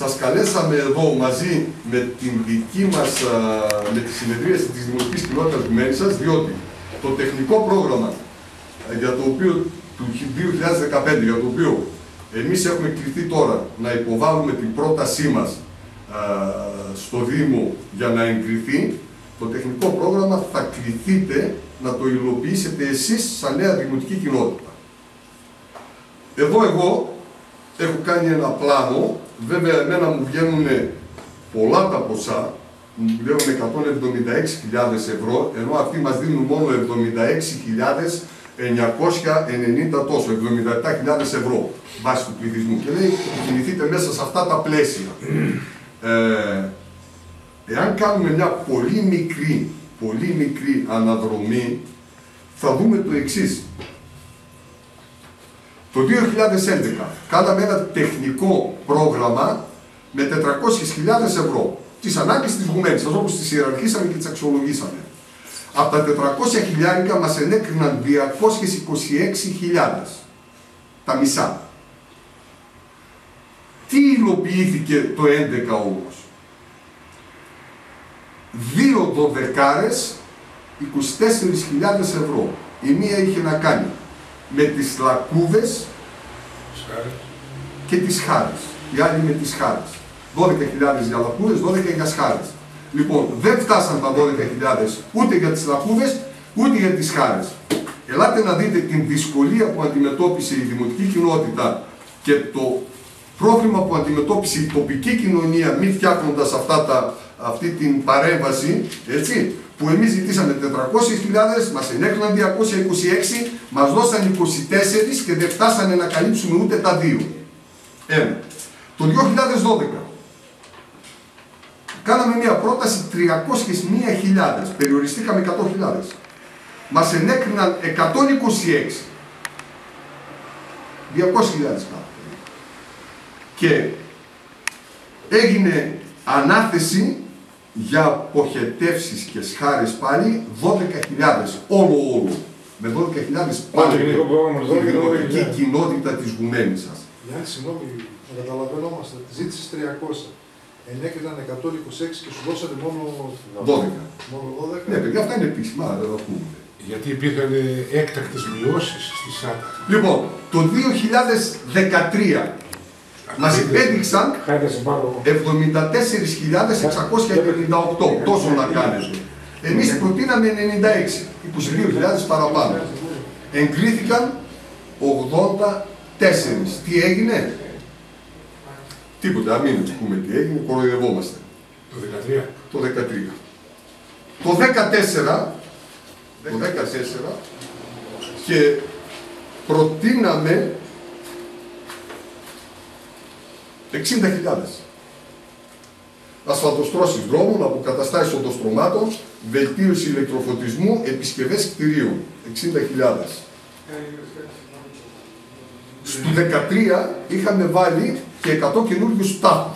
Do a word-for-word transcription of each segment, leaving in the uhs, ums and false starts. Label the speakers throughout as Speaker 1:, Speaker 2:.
Speaker 1: σας καλέσαμε εδώ μαζί με την δική μας, με τη συνεδρίαση της Δημοτικής Κοινότητας του Μένισσας, διότι το τεχνικό πρόγραμμα για το οποίο, του δύο χιλιάδες δεκαπέντε, για το οποίο εμείς έχουμε κληθεί τώρα να υποβάλουμε την πρότασή μας α, στο Δήμο για να εγκριθεί, το τεχνικό πρόγραμμα θα κληθείτε να το υλοποιήσετε εσείς σαν νέα Δημοτική Κοινότητα. Εδώ εγώ έχω κάνει ένα πλάνο, βέβαια εμένα μου βγαίνουν πολλά τα ποσά, μου βγαίνουν εκατόν εβδομήντα έξι χιλιάδες ευρώ, ενώ αυτοί μας δίνουν μόνο εβδομήντα έξι χιλιάδες εννιακόσια ενενήντα τόσο, εβδομήντα επτά χιλιάδες ευρώ βάσει του πληθυσμού. Και λέει, κινηθείτε μέσα σε αυτά τα πλαίσια. Ε, εάν κάνουμε μια πολύ μικρή, πολύ μικρή αναδρομή, θα δούμε το εξής. Το δύο χιλιάδες έντεκα κάναμε ένα τεχνικό πρόγραμμα με τετρακόσιες χιλιάδες ευρώ. Τις ανάγκες της Γουμένισσας, όπως τις ιεραρχήσαμε και τις αξιολογήσαμε. Από τα τετρακόσια χιλιάρικα μας ενέκριναν διακόσιες είκοσι έξι χιλιάδες. Τα μισά. Τι υλοποιήθηκε το έντεκα όμως? Δύο δωδεκάρες, είκοσι τέσσερις χιλιάδες ευρώ. Η μία είχε να κάνει με τις λακκούδες και τις χάρες. Η άλλη με τις χάρες. δώδεκα χιλιάδες για λακκούδες, δώδεκα για σχάρες. Λοιπόν, δεν φτάσαν τα δώδεκα χιλιάδες ούτε για τις λακκούδες, ούτε για τις χάρες. Ελάτε να δείτε την δυσκολία που αντιμετώπισε η Δημοτική Κοινότητα και το πρόβλημα που αντιμετώπισε η τοπική κοινωνία μη φτιάχνοντας αυτά τα, αυτή την παρέμβαση, έτσι, που εμείς ζητήσαμε τετρακόσιες χιλιάδες, μας ενέκριναν διακόσια είκοσι έξι, μας δώσαν είκοσι τέσσερα και δεν φτάσανε να καλύψουμε ούτε τα δύο. Ένα. Το δύο χιλιάδες δώδεκα κάναμε μια πρόταση τριακόσιες μία χιλιάδες, περιοριστήκαμε εκατό χιλιάδες. Μας ενέκριναν εκατόν είκοσι έξι. διακόσιες χιλιάδες κάτω. Και έγινε ανάθεση για αποχετεύσεις και σχάρες πάλι δώδεκα χιλιάδες. Όλο όλο. Με δώδεκα χιλιάδες πάλι. Η Δημοτική Κοινότητα της Γουμένισσας.
Speaker 2: Γιάννη, συγγνώμη, να καταλαβαίνόμαστε. Ζήτησες τριακόσια. Ενέκριναν εκατόν είκοσι έξι και σου δώσανε μόνο
Speaker 1: δώδεκα.
Speaker 2: Μόνο δώδεκα.
Speaker 1: Ναι, παιδιά, αυτά είναι επίσημα, δεν τα πούμε.
Speaker 3: Γιατί υπήρχαν έκτακτες μειώσεις στη ΣΑΤΑ.
Speaker 1: Λοιπόν, το δύο χιλιάδες δεκατρία μας υπέδειξαν εβδομήντα τέσσερις χιλιάδες εξακόσια ενενήντα οκτώ, τόσο να κάνετε. Εμείς προτείναμε ενενήντα έξι, είκοσι δύο χιλιάδες παραπάνω. Εγκρίθηκαν ογδόντα τέσσερα. Τι έγινε? Τίποτα, μην πούμε τι έγινε, κοροϊδευόμαστε.
Speaker 3: Το δεκατρία.
Speaker 1: Το δεκατρία. Το δεκατέσσερα, το δεκατέσσερα και προτείναμε εξήντα χιλιάδες. Ασφαλτοστρώσεις δρόμων, αποκαταστάσεις οντοστρωμάτων, βελτίωση ηλεκτροφωτισμού, επισκευές κτηρίων. εξήντα χιλιάδες. Στο δεκατρία είχαμε βάλει και εκατό καινούργιους τάφους.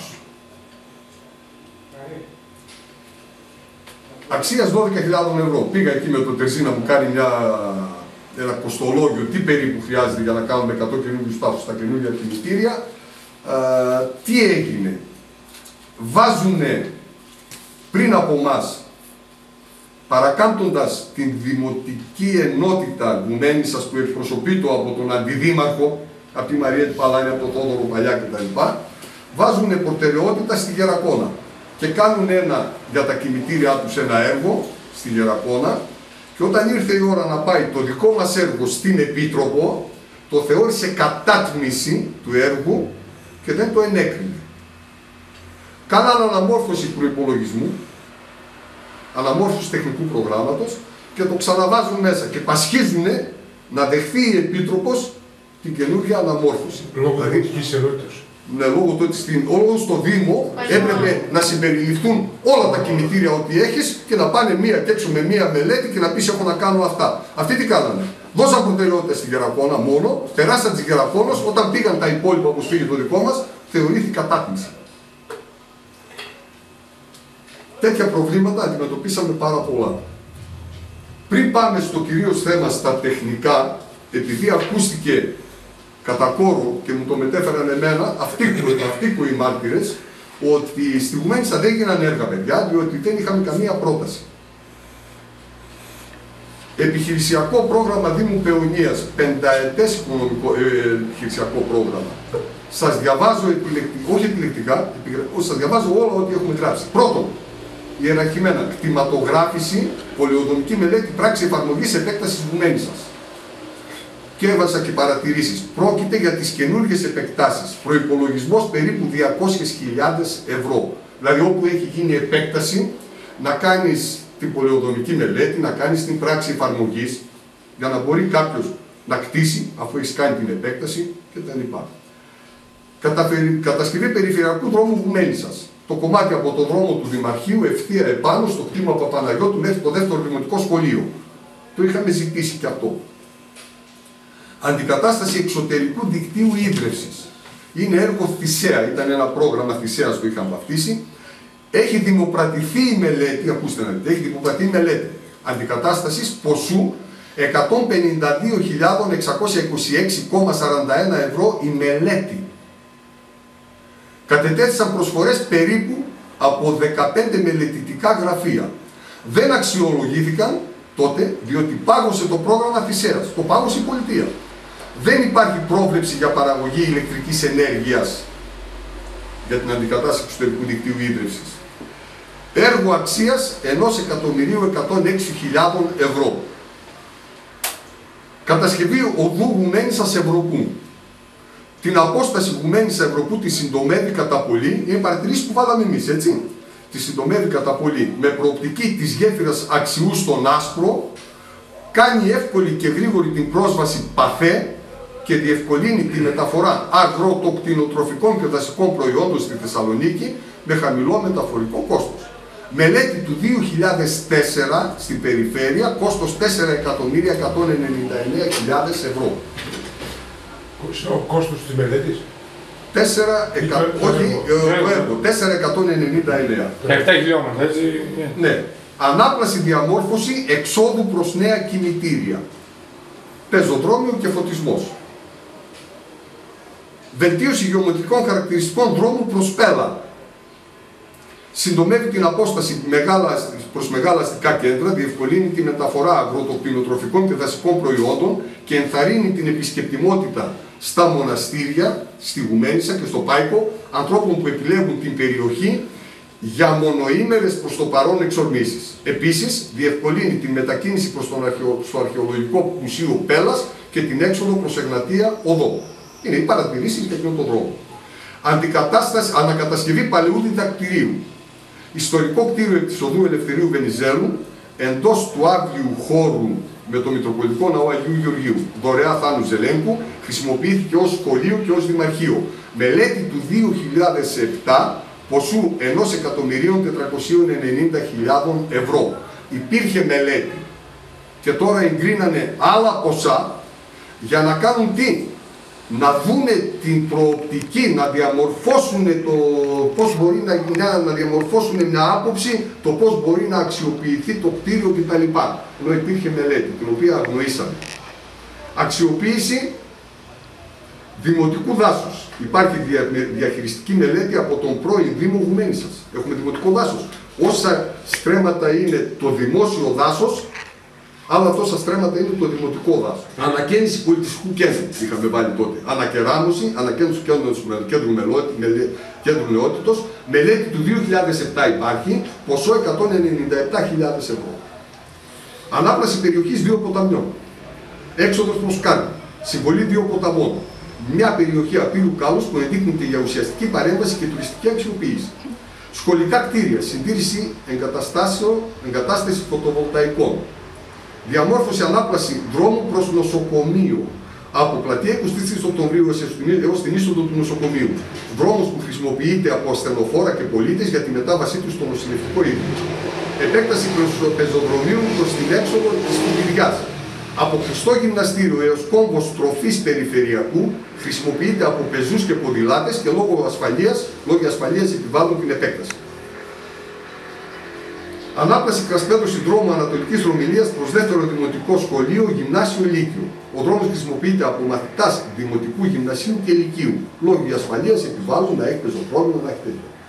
Speaker 1: Αξίας δώδεκα χιλιάδες ευρώ. Πήγα εκεί με τον Τερζή να μου κάνει μια, ένα κοστολόγιο τι περίπου χρειάζεται για να κάνουμε εκατό καινούργιους τάφους στα καινούργια κινητήρια. Uh, τι έγινε? Βάζουνε πριν από μας, παρακάμπτοντας την Δημοτική Ενότητα Γουμένισσας που εκπροσωπείται από τον Αντιδήμαρχο, από τη Μαρία Παλάνη, από τον Θόδωρο Παλιά κτλ. Βάζουνε προτεραιότητα στη Γερακώνα και κάνουν ένα για τα κημητήριά τους ένα έργο στη Γερακώνα και όταν ήρθε η ώρα να πάει το δικό μας έργο στην Επίτροπο, το θεώρησε κατάτμιση του έργου και δεν το ενέκρινε. Κάναν αναμόρφωση προϋπολογισμού, αναμόρφωση τεχνικού προγράμματος και το ξαναβάζουν μέσα και πασχίζουν να δεχθεί η Επίτροπος την καινούργια αναμόρφωση.
Speaker 3: Λόγω
Speaker 1: δηλαδή,
Speaker 3: της ενότητας.
Speaker 1: Ναι, λόγω του ότι στην, όλο στο Δήμο έπρεπε να συμπεριληφθούν όλα τα κημητήρια ό,τι έχεις και να πάνε μία και έξω με μία μελέτη και να πεις έχω να κάνω αυτά. Αυτοί τι κάνανε? Δώσαν προτεραιότητα στην Γερακώνα μόνο, περάσαν τις Γερακώνας, όταν πήγαν τα υπόλοιπα όπως πήγε το δικό μας, θεωρήθηκε κατάτμιση. Τέτοια προβλήματα αντιμετωπίσαμε πάρα πολλά. Πριν πάμε στο κυρίως θέμα στα τεχνικά, επειδή ακούστηκε κατά κόρο και μου το μετέφεραν εμένα, αυτοί που οι μάρτυρες, ότι στη Γουμένισσα δεν έγιναν έργα, παιδιά, διότι δεν είχαμε καμία πρόταση. Επιχειρησιακό πρόγραμμα Δήμου Παιωνίας, πενταετές οικονομικό, ε, επιχειρησιακό πρόγραμμα. Σας διαβάζω επιλεκτικά, όχι επιλεκτικά, σας διαβάζω όλα ό,τι έχουμε γράψει. Πρώτον, ιεραρχημένα, κτηματογράφηση, πολεοδομική μελέτη, πράξη εφαρμογής επέκτασης Γουμένισσας. Και έβασα και παρατηρήσεις. Πρόκειται για τις καινούργιες επεκτάσεις. Προϋπολογισμός περίπου διακόσιες χιλιάδες ευρώ. Δηλαδή, όπου έχει γίνει επέκταση, να κάνεις την πολεοδομική μελέτη, να κάνεις την πράξη εφαρμογής, για να μπορεί κάποιος να κτίσει, αφού έχει κάνει την επέκταση κτλ. Κατασκευή περιφερειακού δρόμου Γουμένισσας. Το κομμάτι από το δρόμο του Δημαρχείου ευθεία επάνω στο κτήμα Παπαναγιώτου μέχρι το δεύτερο δημοτικό σχολείο. Το είχαμε ζητήσει και αυτό. Αντικατάσταση εξωτερικού δικτύου ίδρευσης. Είναι έργο Θησέα, ήταν ένα πρόγραμμα Θησέας, το είχαμε βαφτίσει. Έχει δημοπρατηθεί η μελέτη, ακούστε να δείτε, έχει δημοπρατηθεί η μελέτη αντικατάστασης ποσού εκατόν πενήντα δύο χιλιάδες εξακόσια είκοσι έξι κόμμα σαράντα ένα ευρώ η μελέτη. Κατετέθησαν προσφορές περίπου από δεκαπέντε μελετητικά γραφεία. Δεν αξιολογήθηκαν τότε, διότι πάγωσε το πρόγραμμα Θησέας. Το πάγωσε η πολιτεία. Δεν υπάρχει πρόβλεψη για παραγωγή ηλεκτρικής ενέργειας για την αντικατάσταση εξωτερικού δικτύου ίδρυυσης. Έργο αξίας ενός εκατομμυρίου εκατόν έξι χιλιάδες ευρώ. Κατασκευή οδού Γουμένισσας Ευρωπού. Την απόσταση Γουμένισσα Ευρωπού τη συντομεύει κατά πολύ, είναι παρατηρήσεις που βάλαμε εμείς, έτσι. Τη συντομεύει κατά πολύ με προοπτική της γέφυρας Αξιού στον Άσπρο, κάνει εύκολη και γρήγορη την πρόσβαση Παθέ και διευκολύνει τη μεταφορά αγροτοκτηνοτροφικών και δασικών προϊόντων στη Θεσσαλονίκη με χαμηλό μεταφορικό κόστος. Μελέτη του δύο χιλιάδες τέσσερα στην περιφέρεια, κόστος τέσσερα εκατομμύρια εκατόν ενενήντα εννέα χιλιάδες ευρώ.
Speaker 3: Ο κόστος της μελέτης.
Speaker 1: τέσσερα εκατόν ενενήντα εννέα.
Speaker 4: επτά χιλιόμετρα, έτσι.
Speaker 1: Ναι. Ανάπλαση διαμόρφωση εξόδου προς νέα κημητήρια. Πεζοδρόμιο και φωτισμός. Βελτίωση γεωμετρικών χαρακτηριστικών δρόμου προς Πέλα. Συντομεύει την απόσταση προς μεγάλα αστικά κέντρα, διευκολύνει τη μεταφορά αγροτοκτηνοτροφικών και δασικών προϊόντων και ενθαρρύνει την επισκεπτιμότητα στα μοναστήρια, στη Γουμένισσα και στο Πάικο, ανθρώπων που επιλέγουν την περιοχή για μονοήμερες προς το παρόν εξορμήσεις. Επίσης, διευκολύνει την μετακίνηση προς τον αρχαιο... στο αρχαιολογικό μουσείο Πέλας και την έξοδο προς Εγνατία Οδό. Είναι οι παρατηρήσεις για αυτόν τον δρόμο. Αντικατάσταση, ανακατασκευή παλαιού διδακτηρίου. Ιστορικό κτίριο της οδού Ελευθερίου Βενιζέλου, εντός του άδειου χώρου με το Μητροπολιτικό Ναό Αγίου Γεωργίου. Δωρεά Θάνου Ζελένκου, χρησιμοποιήθηκε ως σχολείο και ως δημαρχείο. Μελέτη του δύο χιλιάδες επτά, ποσού ενός εκατομμυρίου τετρακοσίων ενενήντα χιλιάδες ευρώ. Υπήρχε μελέτη και τώρα εγκρίνανε άλλα ποσά για να κάνουν τι? Να δούνε την προοπτική, να διαμορφώσουν το πώς μπορεί να, να διαμορφώσουν μια άποψη, το πώς μπορεί να αξιοποιηθεί το κτίριο κτλ. Ενώ υπήρχε μελέτη, την οποία αγνοήσαμε. Αξιοποίηση δημοτικού δάσους. Υπάρχει δια, διαχειριστική μελέτη από τον πρώην Δήμο Γουμένισσας. Έχουμε δημοτικό δάσος. Όσα στρέμματα είναι το δημόσιο δάσος, άλλα τόσα στρέμματα είναι το δημοτικό δάσος. Ανακαίνιση πολιτιστικού κέντρου είχαμε βάλει τότε. Ανακεράμωση, ανακαίνιση του κέντρου, κέντρου νεότητος. Μελέτη του δύο χιλιάδες επτά υπάρχει, ποσό εκατόν ενενήντα επτά χιλιάδες ευρώ. Ανάπλαση περιοχής δύο ποταμιών. Έξοδος προς Κάνη. Συμβολή δύο ποταμών. Μια περιοχή απείλου κάλους που ενδείκνυται για ουσιαστική παρέμβαση και τουριστική αξιοποίηση. Σχολικά κτίρια, συντήρηση εγκαταστάσεων, εγκατάσταση φωτοβολταϊκών. Διαμόρφωση ανάπλαση δρόμου προς νοσοκομείο. Από πλατεία εικοστή τρίτη Οκτωβρίου έως την είσοδο του νοσοκομείου. Δρόμος που χρησιμοποιείται από ασθενοφόρα και πολίτες για τη μετάβασή τους στο νοσηλευτικό ίδρυμα. Επέκταση προς πεζοδρομίου προς την έξοδο της Φουτιριάς. Από κλειστό γυμναστήριο έως κόμβο τροφής περιφερειακού χρησιμοποιείται από πεζούς και ποδηλάτες και λόγω ασφαλείας, λόγω ασφαλείας επιβάλλουν την επέκταση. Ανάπλαση κρασπέδωση δρόμου Ανατολικής Ρωμιλίας προς δεύτερο δημοτικό σχολείο, γυμνάσιο Λύκειο. Ο δρόμος χρησιμοποιείται από μαθητάς δημοτικού γυμνασίου και λυκείου. Λόγω ασφαλείας επιβάλλουν να έχει πεζοδρόμιο, να έχει τέτοιο.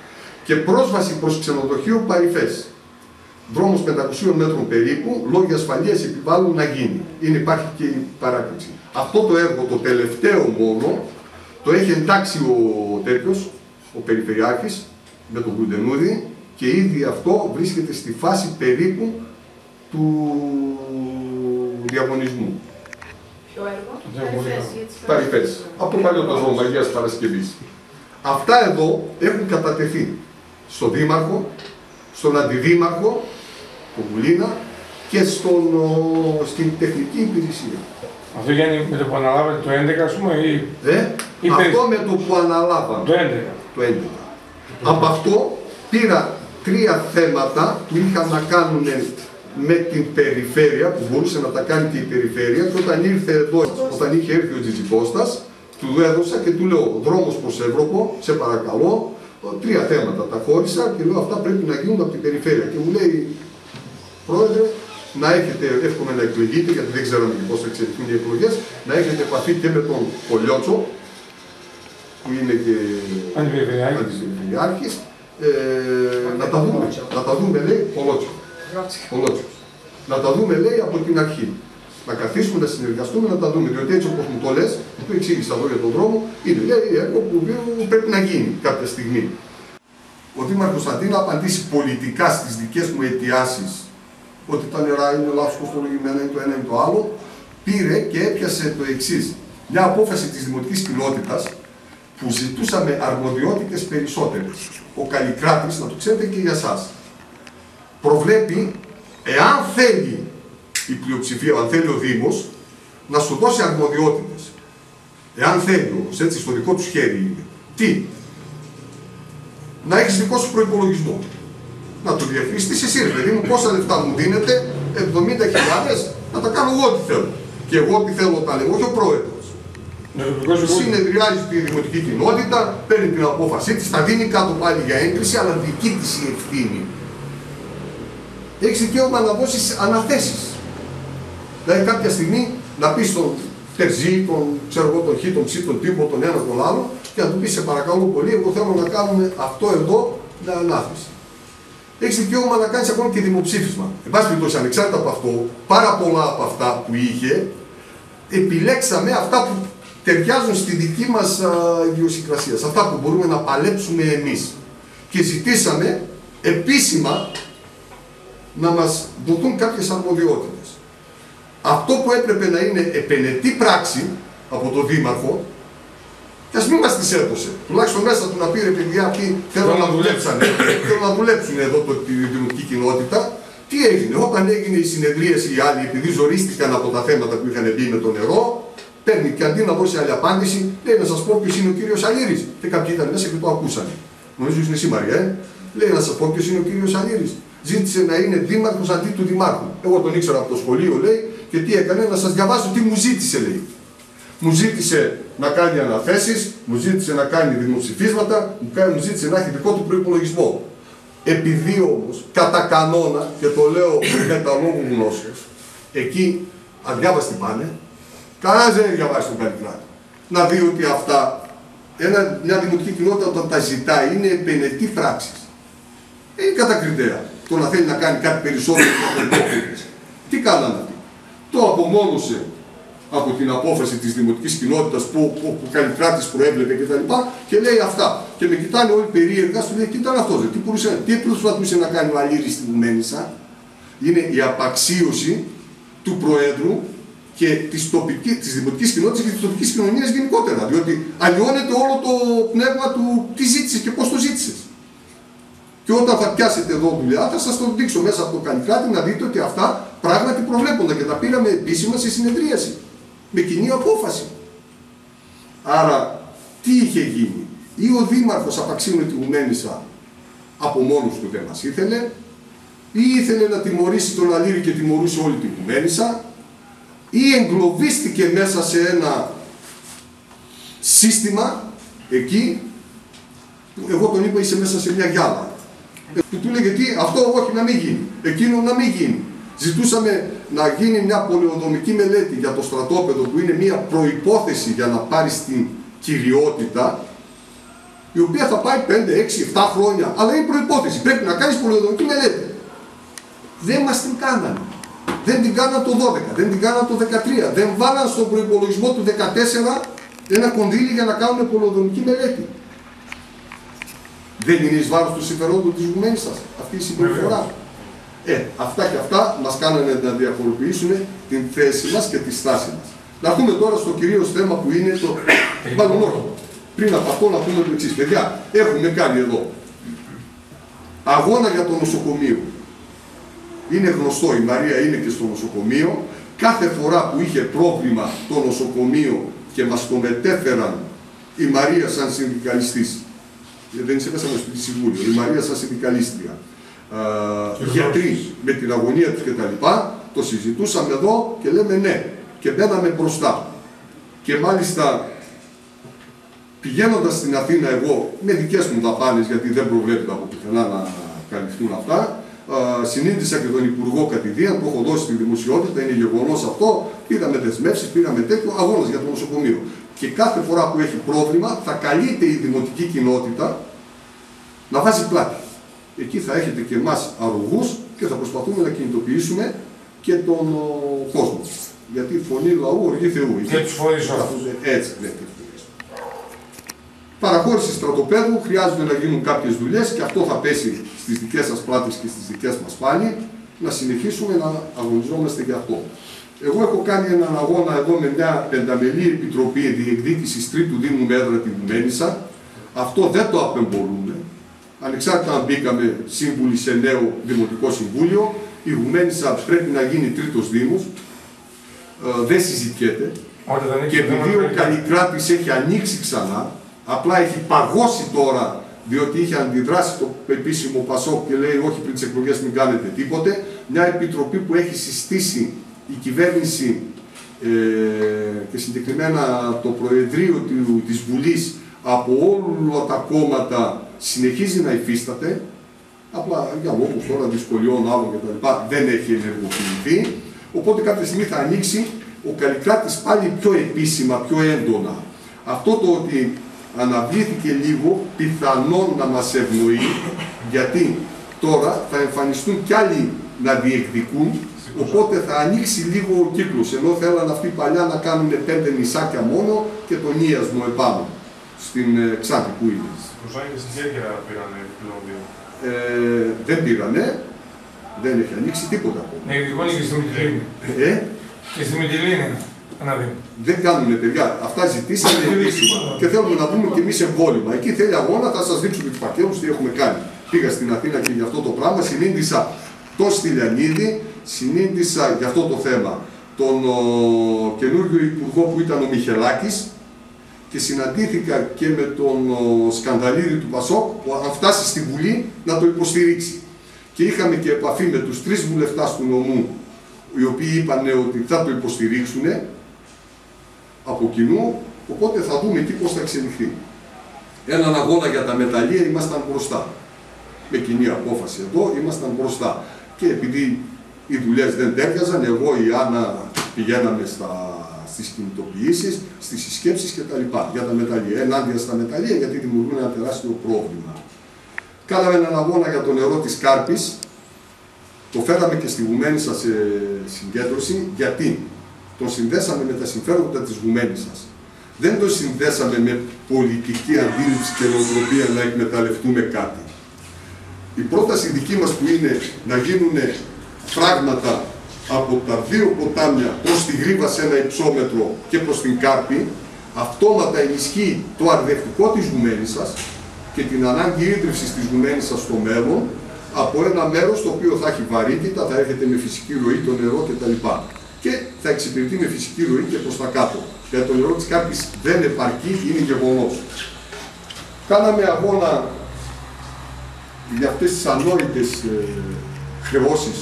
Speaker 1: και πρόσβαση προς ξενοδοχείο παρυφές. Δρόμος πεντακόσιων μέτρων περίπου, λόγια ασφαλείας επιβάλλουν να γίνει. Είναι, υπάρχει και η παράκληση. Αυτό το έργο, το τελευταίο μόνο, το έχει εντάξει ο τέτοιος, ο Περιφερειάρχης, με τον Κουδενούδη, και ήδη αυτό βρίσκεται στη φάση περίπου του διαγωνισμού.
Speaker 4: Ποιο έργο?
Speaker 1: Παρυφές. Από το παλιό το δρόμο Αγίας Παρασκευής. Αυτά εδώ έχουν κατατεθεί στον Δήμαρχο, στον Αντιδήμαρχο, τον Βουλίνα, και στον, στην τεχνική υπηρεσία.
Speaker 3: Αυτό γίνει με το που αναλάβατε το έντεκα, ας πούμε, ή...
Speaker 1: Ε,
Speaker 3: ή
Speaker 1: αυτό με το που αναλάβαμε.
Speaker 3: Το έντεκα.
Speaker 1: Το έντεκα. Από αυτό πήρα τρία θέματα που είχαν να κάνουν με την περιφέρεια, που μπορούσε να τα κάνει και η περιφέρεια, και όταν ήρθε εδώ, όταν είχε έρθει ο Τζιτζικώστας, του έδωσα και του λέω: δρόμος προς Εύρωπο, σε παρακαλώ. Τρία θέματα τα χώρισα και λέω: αυτά πρέπει να γίνουν από την περιφέρεια. Και μου λέει: Πρόεδρε, να έχετε, εύχομαι να εκλεγείτε, γιατί δεν ξέραμε και πώς θα εξελιχθούν οι εκλογές, να έχετε επαφή και με τον Κολιότσο, που είναι και αντιπεριφερειάρχης, ε, να τα δούμε, να τα δούμε, λέει, Κολότσο. Κολότσο. Να τα δούμε, λέει, από την αρχή. Να καθίσουμε, να συνεργαστούμε, να τα δούμε. Διότι έτσι όπως μου το λες, το εξήγησα εδώ για τον δρόμο, είναι, λέει, έργο που πρέπει να γίνει κάποια στιγμή. Ο Δήμαρχος Κωνσταντίνου απαντήσει πολιτικά στις δικές μου αιτιάσεις ότι τα νερά είναι λάθος κοστολογημένα, είναι το ένα ή το άλλο, πήρε και έπιασε το εξής. Μια απόφαση της Δημοτικής Κοινότητας που ζητούσαμε αρμοδιότητες περισσότερες. Ο Καλλικράτης, να το ξέρετε και για εσάς, προβλέπει, εάν θέλει η πλειοψηφία, αν θέλει ο Δήμος, να σου δώσει αρμοδιότητες. Εάν θέλει όμως, έτσι, στο δικό του χέρι είναι. Τι? Να έχεις δικό σου προϋπολογισμό. Να το διαχειριστείς εσύ, ρε παιδί μου, πόσα λεφτά μου δίνετε, εβδομήντα χιλιάδες, να τα κάνω εγώ ό,τι θέλω. Και εγώ ό,τι θέλω τα λέω, όχι ο πρόεδρος. Συνεδριάζει τη δημοτική κοινότητα, παίρνει την απόφασή της, τα δίνει κάτω πάλι για έγκριση, αλλά δική της η ευθύνη. Έχεις δικαίωμα να δώσεις αναθέσεις. Δηλαδή κάποια στιγμή να πεις στον Τερζή, τον, ξέρω εγώ, τον Χ, τον Ψ, τον Τύπο, τον ένα, τον άλλο, και να του πεις: σε παρακαλώ πολύ, εγώ θέλω να κάνουμε αυτό εδώ, να ανάθεση. Έχεις δικαίωμα να κάνεις ακόμα και δημοψήφισμα. Εν πάση περιπτώσει, ανεξάρτητα από αυτό, πάρα πολλά από αυτά που είχε, επιλέξαμε αυτά που ταιριάζουν στη δική μας ιδιοσυγκρασία, σε αυτά που μπορούμε να παλέψουμε εμείς. Και ζητήσαμε επίσημα να μας δοθούν κάποιες αρμοδιότητες. Αυτό που έπρεπε να είναι επενετή πράξη από τον Δήμαρχο, και ας μην μας τις έδωσε. Τουλάχιστον μέσα του να πει: ρε παιδιά, αυτοί θέλουν να δουλέψουν, θέλουν να δουλέψουν εδώ το, τη δημοτική κοινότητα. Τι έγινε? Όταν έγινε η συνεδρίαση, οι άλλοι, επειδή ζορίστηκαν από τα θέματα που είχαν μπει με το νερό, παίρνει και αντί να δώσει άλλη απάντηση, λέει: να σας πω ποιος είναι ο κύριος Αλήρης. Και κάποιοι ήταν μέσα και το ακούσανε. Νομίζω είναι εσύ, Μαρία, ε? Λέει: να σας πω ποιος είναι ο κύριος Αλήρης. Ζήτησε να είναι δήμαρχος αντί του δημάρχου. Εγώ τον ήξερα από το σχολείο, λέει, και τι έκανε? Να σας διαβάσω τι μου ζήτησε, λέει. Μου ζήτησε να κάνει αναθέσεις, μου ζήτησε να κάνει δημοψηφίσματα, μου ζήτησε να έχει δικό του προϋπολογισμό. Επειδή όμως, κατά κανόνα, και το λέω με τα λόγου γνώσεως, εκεί αδιάβαστοι πάνε, κανένας δεν διαβάσει τον Καλλικράτη. Να δει ότι αυτά, ένα, μια δημοτική κοινότητα όταν τα ζητάει, είναι επενετή πράξης. Είναι κατακριτέα το να θέλει να κάνει κάτι περισσότερο από το υπόλοιπο. Τι κάνανε αυτοί? Το απομόνωσε από την απόφαση της δημοτικής κοινότητας που ο Καλλικράτης προέβλεπε κτλ. Και, και λέει αυτά. Και με κοιτάνε όλοι περίεργα, σου λέει: κοίτα αυτός, τι, μπορούσε, τι προσπαθούσε να κάνει ο Αλήρης στην Μένισσα? Είναι η απαξίωση του Προέδρου και της, τοπικής, της δημοτικής κοινότητας και της τοπικής κοινωνίας γενικότερα. Διότι αλλοιώνεται όλο το πνεύμα του τι ζήτησες και πώς το ζήτησες. Και όταν θα πιάσετε εδώ δουλειά, θα σας το δείξω μέσα από το Καλλικράτη να δείτε ότι αυτά πράγματι προβλέπονται και τα πήραμε επίσημα σε συνεδρίαση. Με κοινή απόφαση. Άρα, τι είχε γίνει? Ή ο Δήμαρχος απαξίωνε τη Μένισσα από μόνος του, δεν μας ήθελε, ή ήθελε να τιμωρήσει τον Αλήρη και τιμωρούσε όλη την Μένισσα, ή εγκλωβίστηκε μέσα σε ένα σύστημα εκεί, εγώ τον είπα: είσαι μέσα σε μια γυάλα. Που του λέγε: τι, αυτό όχι, να μην γίνει, εκείνο να μην γίνει. Ζητούσαμε να γίνει μια πολεοδομική μελέτη για το στρατόπεδο, που είναι μια προϋπόθεση για να πάρει την κυριότητα. η οποία θα πάει πέντε, έξι, επτά χρόνια. Αλλά είναι προϋπόθεση. Πρέπει να κάνεις πολεοδομική μελέτη. Δεν μας την κάνανε. Δεν την κάναν το δώδεκα, δεν την κάναν το δεκατρία. Δεν βάλαν στον προϋπολογισμό του δεκατέσσερα ένα κονδύλι για να κάνουν πολεοδομική μελέτη. Δεν είναι εις βάρος του συμφερόντου της Γουμένης σας αυτή η συμπεριφορά. Ε, αυτά και αυτά μας κάνανε να διαφοροποιήσουμε την θέση μας και τη στάση μας. Να πούμε τώρα στο κυρίως θέμα που είναι το... Μάλλον όχι. Πριν από αυτό να πούμε το εξής. Παιδιά, έχουμε κάνει εδώ αγώνα για το νοσοκομείο. Είναι γνωστό, η Μαρία είναι και στο νοσοκομείο. Κάθε φορά που είχε πρόβλημα το νοσοκομείο και μας το μετέφεραν, η Μαρία σαν συνδικαλιστής, δεν είσαι μέσα στο συμβούλιο, η Μαρία σαν συνδικαλίστρια, Uh, γιατροί με την αγωνία τους κτλ. Το συζητούσαμε εδώ και λέμε ναι και μπαίναμε μπροστά. Και μάλιστα πηγαίνοντας στην Αθήνα εγώ με δικές μου δαπάνες, γιατί δεν προβλέπεται από πουθενά να καλυφθούν αυτά, uh, συνήντησα και τον Υπουργό κατηδίαν, το έχω δώσει στη δημοσιότητα, είναι γεγονός αυτό, πήραμε δεσμεύσεις, πήραμε τέτοιο, αγώνας για το νοσοκομείο. Και κάθε φορά που έχει πρόβλημα θα καλείται η δημοτική κοινότητα να βάζει πλάτη. Εκεί θα έχετε και εμάς αρρωγούς και θα προσπαθούμε να κινητοποιήσουμε και τον ο, κόσμο. Γιατί η φωνή λαού οργή Θεού.
Speaker 3: Και τους φορείς αυτούς.
Speaker 1: Έτσι, ναι. Παραχώρηση στρατοπέδου, χρειάζονται να γίνουν κάποιες δουλειές και αυτό θα πέσει στις δικές σας πλάτες και στις δικές μας πάλι, να συνεχίσουμε να αγωνιζόμαστε για αυτό. Εγώ έχω κάνει έναν αγώνα εδώ με μια πενταμελή επιτροπή διεκδίκησης τρίτου Δήμου με έδρα τη Γουμένισσα. Αυτό δεν το απεμπολούμε. Ανεξάρτητα αν μπήκαμε σύμβουλοι σε νέο Δημοτικό Συμβούλιο, η Γουμένισσα πρέπει να γίνει τρίτος Δήμος. Ε, δεν συζητιέται. Και επειδή ο Καλλικράτης έχει ανοίξει ξανά, απλά έχει παγώσει τώρα, διότι είχε αντιδράσει το επίσημο Πασόκ και λέει όχι πριν τις εκλογές μην κάνετε τίποτε, μια επιτροπή που έχει συστήσει η κυβέρνηση ε, και συγκεκριμένα το Προεδρείο της Βουλής από όλα τα κόμματα συνεχίζει να υφίσταται, απλά για λόγους τώρα δυσκολιών άλλων κτλ. Δεν έχει ενεργοποιηθεί, οπότε κάποια στιγμή θα ανοίξει ο Καλλικράτης πάλι πιο επίσημα, πιο έντονα. Αυτό το ότι αναβλήθηκε λίγο, πιθανόν να μας ευνοεί, γιατί τώρα θα εμφανιστούν κι άλλοι να διεκδικούν, οπότε θα ανοίξει λίγο ο κύκλος, ενώ θέλαν αυτοί παλιά να κάνουν πέντε νησάκια μόνο και τον Ίασμο επάνω, στην Ξάνθη που είναι.
Speaker 5: Κουσάνη και στην Κέρκυρα πήρανε πλέον.
Speaker 1: Ε, δεν πήρανε, δεν έχει ανοίξει τίποτα ακόμα.
Speaker 3: Ναι, ειδικόν και στη Μυτιλίνη.
Speaker 1: Ε?
Speaker 3: Και στη Μυτιλίνη, αναδεί.
Speaker 1: Δεν κάνουνε παιδιά, αυτά ζητήσανε επίσημα και θέλουμε να δούμε και εμείς εμβόλυμα. Εκεί θέλει αγώνα, θα σας δείξουμε τους φακέλους τι έχουμε κάνει. Πήγα στην Αθήνα και για αυτό το πράγμα, συνήντησα τον Στυλιανίδη, συνήντησα για αυτό το θέμα τον ο, καινούργιο υπουργό που ήταν ο Μιχελάκης, και συναντήθηκα και με τον ο, Σκανδαλίδη του Πασόκ, που αν φτάσει στη Βουλή να το υποστηρίξει. Και είχαμε και επαφή με τους τρεις βουλευτάς του νομού, οι οποίοι είπαν ότι θα το υποστηρίξουν από κοινού, οπότε θα δούμε εκεί πώς θα εξελιχθεί. Έναν αγώνα για τα μεταλλεία ήμασταν μπροστά. Με κοινή απόφαση εδώ ήμασταν μπροστά. Και επειδή οι δουλειές δεν τέριαζαν, εγώ η Άννα πηγαίναμε στα, στις κινητοποιήσεις, στις συσκέψεις κτλ. Για τα μεταλλεία, ενάντια στα μεταλλεία, γιατί δημιουργούν ένα τεράστιο πρόβλημα. Κάναμε έναν αγώνα για το νερό της Κάρπης. Το φέραμε και στη Γουμένισσα σε συγκέντρωση, γιατί τον συνδέσαμε με τα συμφέροντα της Γουμένισσας. Δεν το συνδέσαμε με πολιτική αντίληψη και νοοτροπία να εκμεταλλευτούμε κάτι. Η πρόταση δική μας που είναι να γίνουν φράγματα από τα δύο ποτάμια προς τη Γρίβα σε ένα υψόμετρο και προς την Κάρπη, αυτόματα ενισχύει το αρδευτικό της Γουμένισσας και την ανάγκη ίδρυυσης της Γουμένισσας στο μέλλον, από ένα μέρος το οποίο θα έχει βαρύτητα, θα έρχεται με φυσική ροή το νερό κτλ. Και θα εξυπηρετεί με φυσική ροή και προς τα κάτω. Γιατί το νερό της Κάρπης δεν επαρκεί, είναι γεγονός. Κάναμε αγώνα για αυτές τις ανόητες ε, χρεώσεις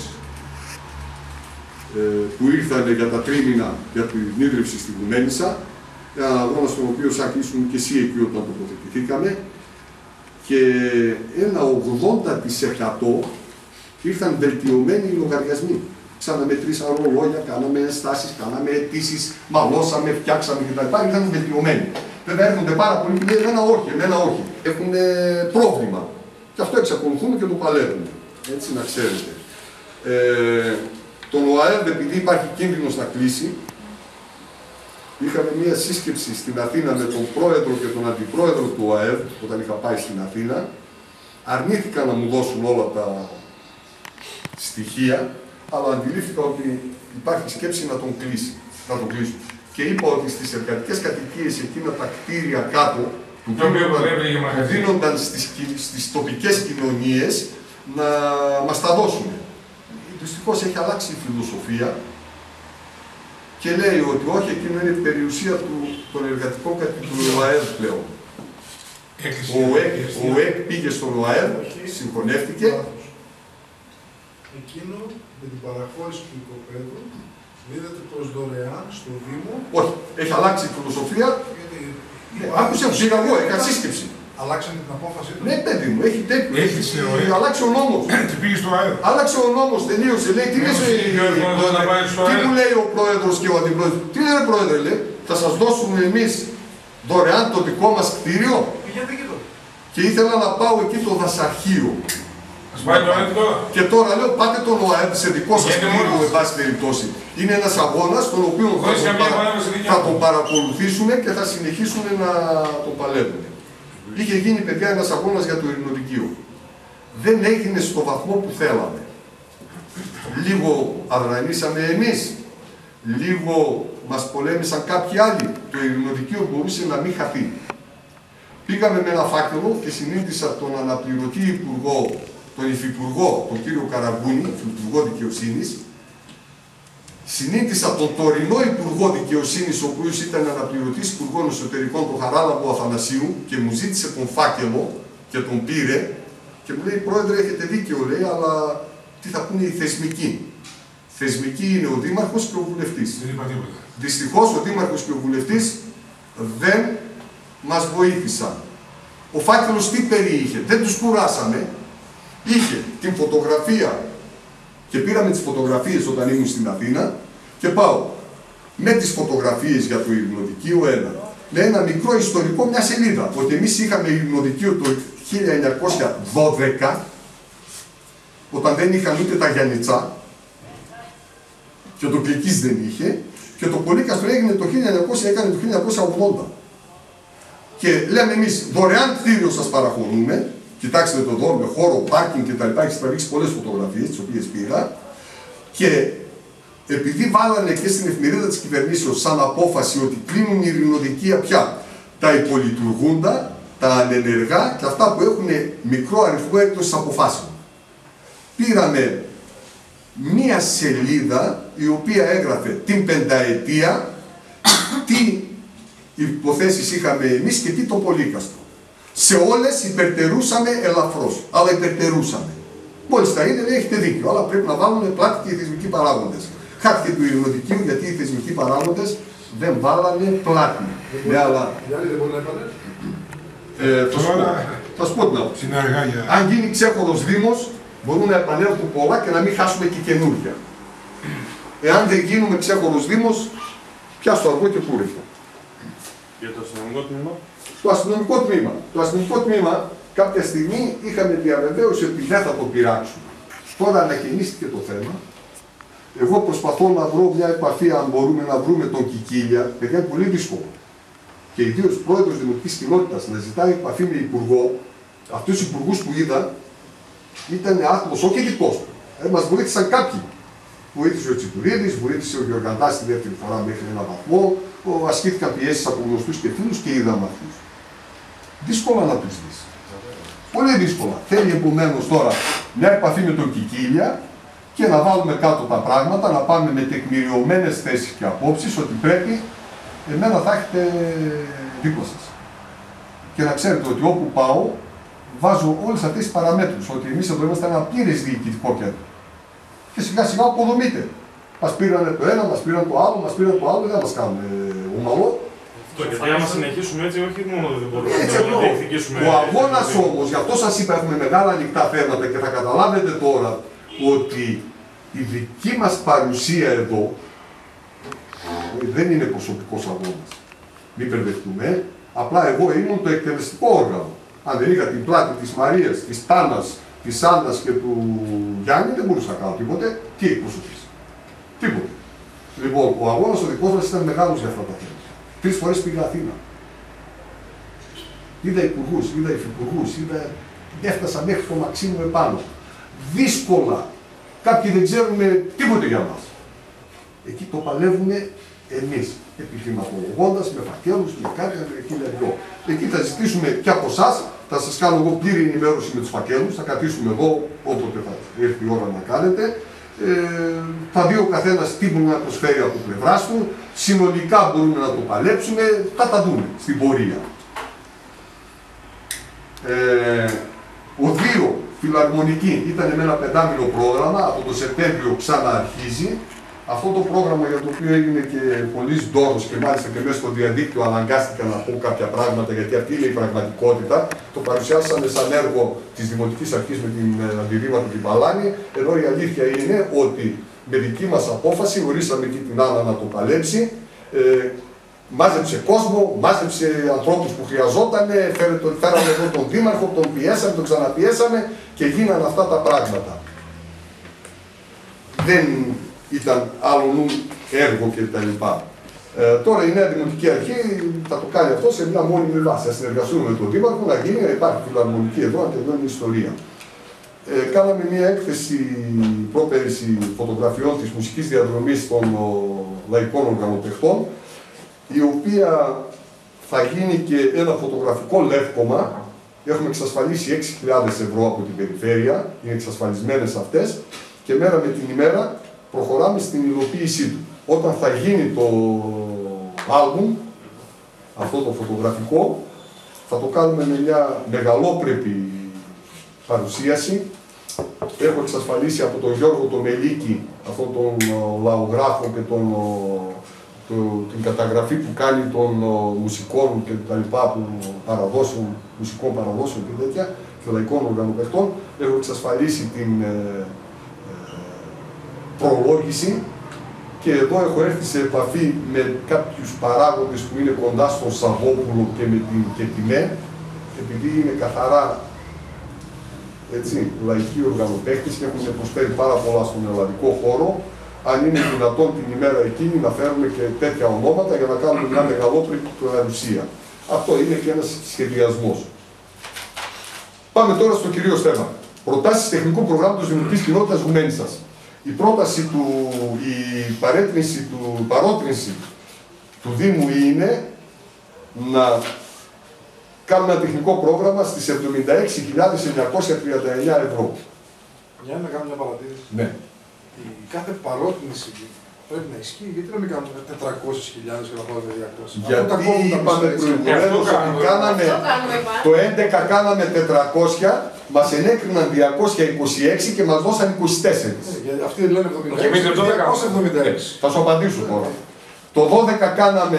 Speaker 1: ε, που ήρθαν για τα τρίμηνα για την ίδρυυση στη Γουμένισσα. Ένα αγώνα στον οποίο Σάκη ήσουν και εσύ εκεί όταν τοποθετηθήκαμε. Και ένα ογδόντα τοις εκατό ήρθαν βελτιωμένοι οι λογαριασμοί. Ξαναμετρήσαν ρολόγια, κάναμε ενστάσεις, κάναμε αιτήσεις, μαλώσαμε, φτιάξαμε κτλ. Ήρθαν βελτιωμένοι. Βέβαια έρχονται πάρα πολλοί και λένε εμένα όχι, εμένα όχι. έχουν πρόβλημα. Και αυτό εξακολουθούν και το παλεύουν. Έτσι, να ξέρετε. Ε, τον ΟΑΕΔ, επειδή υπάρχει κίνδυνος να κλείσει, είχαμε μία σύσκεψη στην Αθήνα με τον πρόεδρο και τον αντιπρόεδρο του ΟΑΕΔ, όταν είχα πάει στην Αθήνα. Αρνήθηκαν να μου δώσουν όλα τα στοιχεία, αλλά αντιλήφθηκα ότι υπάρχει σκέψη να τον κλείσει, να τον κλείσουν. Και είπα ότι στις εργατικές κατοικίες, εκείνα τα κτίρια κάτω, που δίνονταν, δίνονταν στις, στις τοπικές κοινωνίες, να μας τα δώσουν. Δυστυχώς έχει αλλάξει η φιλοσοφία και λέει ότι όχι, εκείνο είναι η περιουσία του, των εργατικών κατοικίων του ΟΑΕΔ πλέον. Ο ΟΕΚ, ο ΟΕΚ πήγε στον ΟΑΕΔ, συγχωνεύτηκε.
Speaker 2: Εκείνο με την παραχώρηση του οικοπαίδου δίδεται προς δωρεάν στο Δήμο.
Speaker 1: Όχι, έχει αλλάξει η φιλοσοφία.
Speaker 2: Γιατί...
Speaker 1: Ναι, άκουσε, πήγα εγώ, έκανα σύσκεψη.
Speaker 2: Αλλάξανε την απόφαση του.
Speaker 1: Ναι, παιδί μου, έχει τέτοιο.
Speaker 3: Έχει,
Speaker 1: έχει αλλάξει ο νόμος.
Speaker 3: Τι πήγε στο ΑΕΔ.
Speaker 1: Άλλαξε ο νόμος, τελείωσε. Λέει, τι, λες, τι μου λέει ο πρόεδρος και ο αντιπρόεδρος. Τι λέει, πρόεδρε, λέει, θα σας δώσουμε εμείς δωρεάν το δικό μας κτίριο. Και ήθελα να πάω εκεί το δασαρχείο.
Speaker 3: Ας πάει το ΑΕΔ τώρα.
Speaker 1: Και τώρα λέω, πάτε τον ΟΑΕΔ σε δικό σας κτίριο, εν πάση περιπτώσει. Είναι ένας αγώνας, τον οποίο θα τον, παρα... θα τον παρακολουθήσουν και θα συνεχίσουν να τον παλεύουν. Είχε γίνει, παιδιά, ένας αγώνας για το ειρηνοδικείο. Δεν έγινε στο βαθμό που θέλαμε. Λίγο αδρανήσαμε εμείς, λίγο μας πολέμησαν κάποιοι άλλοι. Το ειρηνοδικείο μπορούσε να μην χαθεί. Πήγαμε με ένα φάκελο και συνήθισα τον αναπληρωτή υπουργό, τον υφυπουργό, τον κύριο Καραγκούνη, υφυπουργό δικαιοσύνης. Συνήθισα τον τωρινό υπουργό δικαιοσύνης, ο οποίος ήταν αναπληρωτής υπουργών εσωτερικών, τον Χαράλαμπο Αθανασίου, και μου ζήτησε τον φάκελο και τον πήρε και μου λέει, πρόεδρε, έχετε δίκιο, λέει, αλλά τι θα πούνε οι θεσμικοί. Θεσμικοί είναι ο δήμαρχος και ο βουλευτής. Δυστυχώς ο δήμαρχος και ο βουλευτής δεν μας βοήθησαν. Ο φάκελος τι περιείχε, δεν τους κουράσαμε. Είχε την φωτογραφία και πήραμε τις φωτογραφίες όταν ήμουν στην Αθήνα και πάω με τις φωτογραφίες για το ειρηνοδικείο ένα, με ένα μικρό ιστορικό, μια σελίδα, ότι εμείς είχαμε ειρηνοδικείο το χίλια εννιακόσια δώδεκα, όταν δεν είχαν ούτε τα Γιαννιτσά και το Κλικής δεν είχε, και το Πολύκαστρο έγινε το χίλια εννιακόσια, έκανε το χίλια εννιακόσια ογδόντα. Και λέμε εμείς, δωρεάν κτίριο σας παραχωρούμε. Κοιτάξτε το εδώ, με χώρο, πάρκινγκ κτλ. Έχει τραβήξει πολλές φωτογραφίες, τις οποίες πήρα. Και επειδή βάλανε και στην εφημερίδα της κυβερνήσεως σαν απόφαση ότι κλείνουν οι ειρηνοδικεία πια τα υπολειτουργούντα, τα ανενεργά και αυτά που έχουν μικρό αριθμό έκδοσης αποφάσεων. Πήραμε μία σελίδα η οποία έγραφε την πενταετία, τι υποθέσεις είχαμε εμείς και τι το Πολύκαστρο. Σε όλες υπερτερούσαμε ελαφρώς, αλλά υπερτερούσαμε. Μόλις τα είδε, λέει, έχετε δίκιο, αλλά πρέπει να βάλουν πλάτη και οι θεσμικοί παράγοντες. Χάθηκε του ειρηνοδικείου γιατί οι θεσμικοί παράγοντες δεν βάλανε πλάτη.
Speaker 2: Ναι, αλλά... Οι άλλοι δεν μπορούν να επανέλθουν.
Speaker 1: Ε, θα, σου πω, θα σου πω την άποψη. Αν γίνει ξέχωρος δήμος, μπορούν να επανέλθουν πολλά και να μην χάσουμε και καινούργια. Εάν δεν γίνουμε ξέχωρος δήμος, πια στο αργό και κούρευτο.
Speaker 5: Για το αστυνομικό τμήμα.
Speaker 1: Το αστυνομικό τμήμα. Το αστυνομικό τμήμα κάποια στιγμή είχαμε διαβεβαίωση ότι δεν θα το πειράξουμε. Τώρα ανακαινίστηκε το θέμα. Εγώ προσπαθώ να βρω μια επαφή, αν μπορούμε να βρούμε τον Κικίλια. Παιδιά, είναι πολύ δύσκολο. Και ιδίως πρόεδρος Δημοτικής Κοινότητας να ζητάει επαφή με υπουργό. Αυτούς τους υπουργούς που είδα ήταν άθμος, όχι δικός του. Ε, μας βοήθησαν κάποιοι. Βοήθησε ο Τσιτουρίδης, βοήθησε ο Γεωργαντάς τη δεύτερη φορά μέχρι έναν βαθμό. Ασκήθηκαν πιέσεις από γνωστούς και φίλους και είδαμε αυτούς. Δύσκολα να τους δεις. Πολύ δύσκολα. Θέλει επομένως τώρα μια επαφή με τον Κικίλια και να βάλουμε κάτω τα πράγματα, να πάμε με τεκμηριωμένες θέσεις και απόψεις ότι πρέπει, εμένα θα έχετε δίπλα σας. Και να ξέρετε ότι όπου πάω, βάζω όλες αυτές τις παραμέτρους, ότι εμείς εδώ είμαστε ένα πλήρες διοικητικό κέντρο. Και σιγά σιγά αποδομείτε. Μας πήρανε το ένα, μας πήραν το άλλο, μας πήραν το άλλο, δεν μας κάνουν ομαλό.
Speaker 5: Γιατί άμα συνεχίσουμε έτσι, όχι μόνο δεν μπορούμε να διεκδικήσουμε.
Speaker 1: Ο αγώνας όμως, γι' αυτό σας είπα, έχουμε μεγάλα ανοιχτά θέματα και θα καταλάβετε τώρα ότι η δική μας παρουσία εδώ δεν είναι προσωπικός αγώνας. Μην μπερδευτούμε. Απλά εγώ ήμουν το εκτελεστικό όργανο. Αν δεν είχα την πλάτη της Μαρίας, της Τάνας, της Άννας και του Γιάννη, δεν μπορούσα να κάνω τίποτε. Τι εκπροσωπείς. Τίποτε. Λοιπόν, ο αγώνας ο δικός μας ήταν μεγάλος για αυτά τα θέματα. Τρεις φορές πήγα Αθήνα. Είδα υπουργούς, είδα υφυπουργούς, είδα... έφτασα μέχρι το Μαξίμου επάνω. Δύσκολα. Κάποιοι δεν ξέρουν τίποτε για μας. Εκεί το παλεύουμε εμείς, επιχειρηματολογώντας, με φακέλους, με κάτι, με εκείνα δυο. Εκεί θα ζητήσουμε και από εσάς, θα σας κάνω εγώ πλήρη ενημέρωση με τους φακέλους, θα κρατήσουμε εγώ όποτε θα έρθει η ώρα να κάνετε. Ε, θα δει ο καθένας τι μπορεί να προσφέρει από πλευράς του, συνολικά μπορούμε να το παλέψουμε, θα τα δούμε στην πορεία. Ε, ο δύο φιλαρμονική ήταν με ένα πεντάμινο πρόγραμμα, από το Σεπτέμβριο ξανααρχίζει. Αυτό το πρόγραμμα για το οποίο έγινε και πολλής ντόρος και μάλιστα και μέσα στο διαδίκτυο αναγκάστηκα να πω κάποια πράγματα, γιατί αυτή είναι η πραγματικότητα. Το παρουσιάσαμε σαν έργο της Δημοτικής Αρχής με την αντιρρήμα του Κυπαλάνη, ενώ η αλήθεια είναι ότι με δική μας απόφαση ορίσαμε και την Άννα να το παλέψει. Ε, μάζεψε κόσμο, μάζεψε ανθρώπους που χρειαζόταν, φέραμε εδώ τον Δήμαρχο, τον πιέσαμε, τον ξαναπιέσαμε και γίνανε αυτά τα πράγματα. Δεν ήταν άλλον έργο κτλ. Ε, τώρα η νέα Δημοτική Αρχή θα το κάνει αυτό σε μια μόνιμη βάση. Θα συνεργαστούμε με τον Δήμαρχο να γίνει, να υπάρχει φιλαρμονική εδώ, να τελειώνει η ιστορία. Ε, κάναμε μια έκθεση πρόπερηση φωτογραφιών της μουσικής διαδρομής των ο, λαϊκών οργανωτεχτών, η οποία θα γίνει και ένα φωτογραφικό λεύκομα. Έχουμε εξασφαλίσει έξι χιλιάδες ευρώ από την περιφέρεια, είναι εξασφαλισμένες αυτές και μέρα με την ημέρα προχωράμε στην υλοποίησή του. Όταν θα γίνει το άλμπουμ, αυτό το φωτογραφικό, θα το κάνουμε με μια μεγαλόπρεπη παρουσίαση. Έχω εξασφαλίσει από τον Γιώργο τον Μελίκη, αυτόν τον λαογράφο και τον, το, την καταγραφή που κάνει των μουσικών και τα λοιπά, που παραδόσεων, μουσικών παραδόσεων και τέτοια, και λαϊκών οργανοπαιχτών. Έχω εξασφαλίσει την ε, προλόγηση και εδώ έχω έρθει σε επαφή με κάποιους παράγοντες που είναι κοντά στον Σαββόπουλο και με την ΚΕΤΙΜΕ, επειδή είναι καθαρά έτσι, λαϊκοί οργανοπαίκτες και έχουν προσφέρει πάρα πολλά στον ελλαδικό χώρο. Αν είναι δυνατόν την ημέρα εκείνη να φέρουμε και τέτοια ονόματα για να κάνουμε μια μεγαλόπρεπη παρουσία. Αυτό είναι και ένας σχεδιασμός. Πάμε τώρα στο κυρίως θέμα. Προτάσεις τεχνικού προγράμματος Δημοτικής Κοινότητας Γουμένισσας. Η πρόταση του, η παρέτρινση του, παρότρινση του Δήμου είναι να κάνουμε ένα τεχνικό πρόγραμμα στις εβδομήντα έξι χιλιάδες εννιακόσια τριάντα εννέα ευρώ.
Speaker 2: Για να κάνω μια παρατήρηση.
Speaker 1: Ναι.
Speaker 2: Η κάθε παρότρινση πρέπει να ισχύει, γιατί να μην κάνουμε τετρακόσιες χιλιάδες και να πάμε διακόσιες.
Speaker 1: Γιατί είπαμε προηγουμένως ότι κάναμε, το έντεκα κάναμε τετρακόσια, μας ενέκριναν διακόσια είκοσι έξι και μας δώσαν είκοσι τέσσερα.
Speaker 2: Αυτοί λένε εβδομήντα έξι.
Speaker 1: Θα σου απαντήσω τώρα. Το δώδεκα κάναμε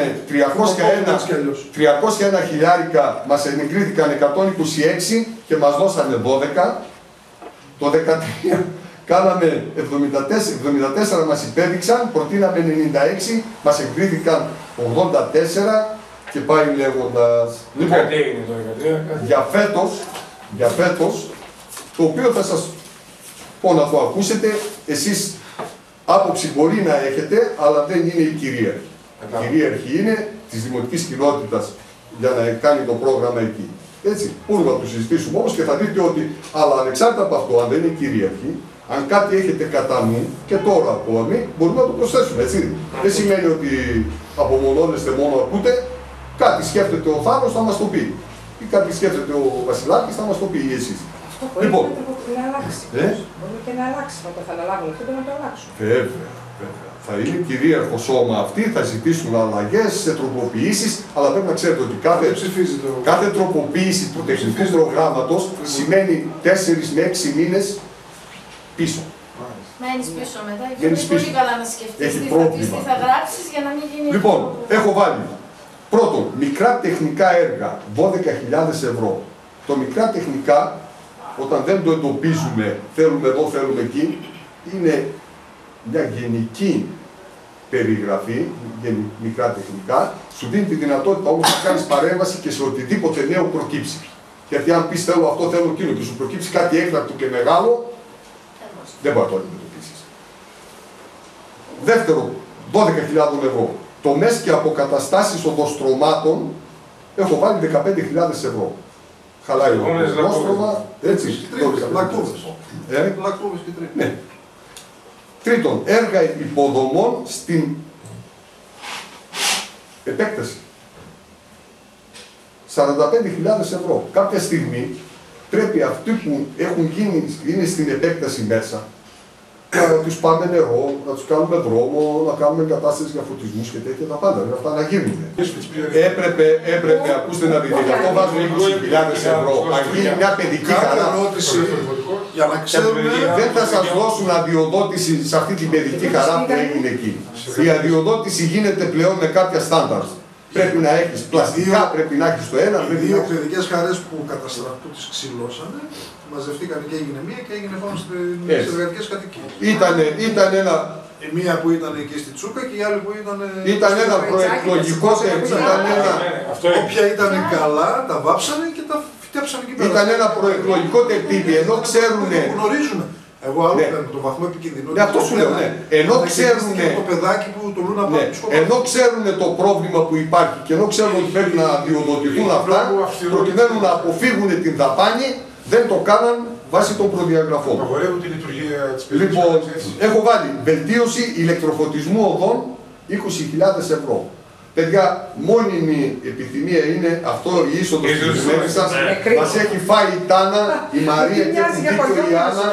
Speaker 1: τριακόσια ένα χιλιάρικα, μας ενεκρίθηκαν εκατόν είκοσι έξι και μας δώσανε δώδεκα. Το δεκατρία κάναμε εβδομήντα τέσσερα, εβδομήντα τέσσερα μας υπέδειξαν, προτείναμε ενενήντα έξι, μας εγκρίθηκαν ογδόντα τέσσερα και πάει λέγοντας. Λοιπόν, για φέτος, για φέτος, το οποίο θα σας πω να το ακούσετε, εσείς άποψη μπορεί να έχετε, αλλά δεν είναι η κυρίαρχη. Η κυρίαρχη είναι της Δημοτικής Κοινότητας για να κάνει το πρόγραμμα εκεί. Έτσι, μπορούμε να το συζητήσουμε όμως και θα δείτε ότι, αλλά ανεξάρτητα από αυτό, αν δεν είναι κυρίαρχη, αν κάτι έχετε κατά νου και τώρα ακόμη, μπορούμε να το προσθέσουμε, έτσι. Δεν σημαίνει ότι απομονώνεστε μόνο ακούτε, κάτι σκέφτεται ο Θάνος θα μας το πει. Ή κάτι σκέφτεται ο Βασιλάκης θα μας το πει εσείς.
Speaker 4: Αυτό μπορεί λοιπόν, να αλλάξει.
Speaker 1: Ε?
Speaker 4: Μπορεί και να αλλάξει, να το θα αναλάβουν αυτό και να το αλλάξουν.
Speaker 1: Βέβαια, βέβαια. Θα είναι κυρίαρχο σώμα αυτοί, θα ζητήσουν αλλαγές, τροποποιήσεις, αλλά πρέπει να ξέρετε ότι κάθε,
Speaker 2: το...
Speaker 1: κάθε τροποποίηση του τεχνικού προγράμματος σημαίνει τέσσερις με έξι μήνες πίσω.
Speaker 6: Μένεις πίσω μετά, και
Speaker 1: είναι
Speaker 6: πολύ καλά να σκεφτείς τι θα πεις, τι θα γράψεις για να μην γίνει...
Speaker 1: Λοιπόν, έχω βάλει πρώτον, μικρά τεχνικά έργα, δώδεκα χιλιάδες ευρώ. Το μικρά τεχνικά, όταν δεν το εντοπίζουμε, θέλουμε εδώ, θέλουμε εκεί, είναι μια γενική περιγραφή, μικρά τεχνικά, σου δίνει τη δυνατότητα όμως να κάνεις παρέμβαση και σε οτιδήποτε νέο προκύψει. Γιατί αν πεις θέλω αυτό, θέλω εκείνο και σου προκύψει κάτι έκτακτο και μεγάλο, δεν μπορεί να το αντιμετωπίσεις. Δεύτερο, δώδεκα χιλιάδες ευρώ. Τομές και αποκαταστάσεις οδοστρωμάτων έχω βάλει δεκαπέντε χιλιάδες ευρώ. Χαλάει ο οδόστρωμα, έτσι.
Speaker 2: Λακτούβες.
Speaker 1: Ε?
Speaker 2: Λακτούβες και τρίτον.
Speaker 1: Ναι. Τρίτον, έργα υποδομών στην επέκταση. σαράντα πέντε χιλιάδες ευρώ. Κάποια στιγμή πρέπει αυτοί που έχουν γίνει, είναι στην επέκταση μέσα, να τους πάμε νερό, να τους κάνουμε δρόμο, να κάνουμε εγκατάσταση για φωτισμούς και τέτοια τα πάντα. Αυτά να γίνουν. Έπρεπε, έπρεπε, ακούστε να δείτε, γι' αυτό βάζουν είκοσι χιλιάδες ευρώ. Αν γίνει μια παιδική χαρά,
Speaker 2: για να ξέρουμε,
Speaker 1: δεν θα σας δώσουν αδειοδότηση σε αυτή την παιδική χαρά που έγινε εκεί. Η αδειοδότηση γίνεται πλέον με κάποια στάνταρ. Πρέπει να έχεις πλαστικά, πρέπει να έχεις το ένα.
Speaker 2: Οι δύο παιδικές χαρές που καταστραφούν τις ξυλώσανε, μαζευτήκαν και έγινε μία και έγινε πάνω στις εργατικές κατοικίες.
Speaker 1: Ήτανε, ήταν ένα...
Speaker 2: Η μία που ήταν εκεί στη Τσούκα και η άλλη που ήταν...
Speaker 1: Ήταν ένα προεκλογικό τεμψίο.
Speaker 2: Όποια ήταν καλά, τα βάψανε και τα φτιάψανε εκεί πέρα.
Speaker 1: Ήταν ένα προεκλογικό τεμпίδι, ενώ ξέρουνε...
Speaker 2: Γνωρίζουν. Εγώ άλλο
Speaker 1: ναι.
Speaker 2: παίρνω τον βαθμό επικινδυνότητα.
Speaker 1: Ναι, αυτό σου λέω, ναι. Ενώ ξέρουν,
Speaker 2: το παιδάκι που το λούνα
Speaker 1: ναι. ενώ ξέρουν το πρόβλημα που υπάρχει και ενώ ξέρουν ότι πρέπει να διοδοτηθούν αυτά, προκειμένου να αποφύγουν την δαπάνη, δεν το κάναν βάσει των προδιαγραφών.
Speaker 3: Απαγορεύουν τη λειτουργία της παιδικής.
Speaker 1: Λοιπόν, έχω βάλει βελτίωση ηλεκτροφωτισμού οδών είκοσι χιλιάδες ευρώ. Παιδιά, μόνιμη επιθυμία είναι αυτό η είσοδος της Μέλισσας. Μας έχει φάει η Τάνα, η Μαρία και έχουν δίκιο η Άννα.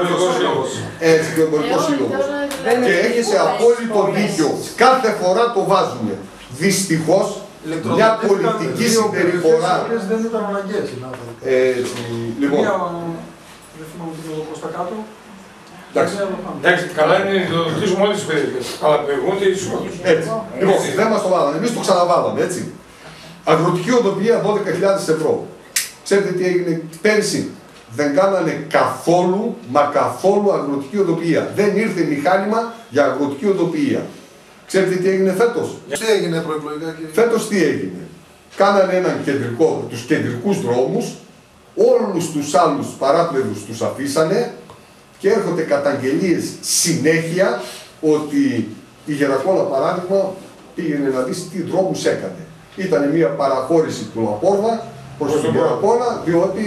Speaker 1: Έτσι, και ο εμπορικός σύλλογος. Και έχετε απόλυτο δίκιο. Κάθε φορά το βάζουμε. Δυστυχώς, μια πολιτική συμπεριφορά.
Speaker 2: Δεν ήταν αναγκαίες.
Speaker 1: Έτσι, λοιπόν.
Speaker 2: Δεν θυμάμαι τι είναι προς τα κάτω.
Speaker 3: Εντάξει, καλά είναι να το ρωτήσουμε όλες τις περιοχές. Αλλά προηγούνται οι εισόδους.
Speaker 1: Έτσι. Λοιπόν, δεν μας το βάλαμε. Εμείς το ξαναβάλαμε, έτσι. Αγροτική οδοποιία δώδεκα χιλιάδες ευρώ. Ξέρετε τι έγινε πέρσι. Δεν κάνανε καθόλου, μα καθόλου αγροτική οδοποιία. Δεν ήρθε μηχάνημα για αγροτική οδοποιία. Ξέρετε τι έγινε φέτος.
Speaker 2: Τι έγινε προεκλογικά και...
Speaker 1: Φέτος τι έγινε. Κάνανε έναν κεντρικό, τους κεντρικούς δρόμους, όλους τους άλλους παράπλευρους τους αφήσανε και έρχονται καταγγελίες συνέχεια ότι η Γερακόλα, παράδειγμα, πήγαινε να δεις τι δρόμους έκανε. Ήταν μια παραχώρηση του Λαπόρδα προς την Γερακόλα, διότι